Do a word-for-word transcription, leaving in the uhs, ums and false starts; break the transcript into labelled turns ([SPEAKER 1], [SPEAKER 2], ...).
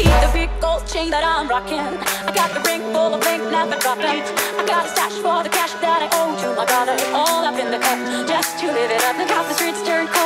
[SPEAKER 1] the big gold chain that I'm rocking. I got the ring full of ink, never dropping. I got a stash for the cash that I owe to my brother. All up in the cup, just to live it up. Look how the streets turn cold.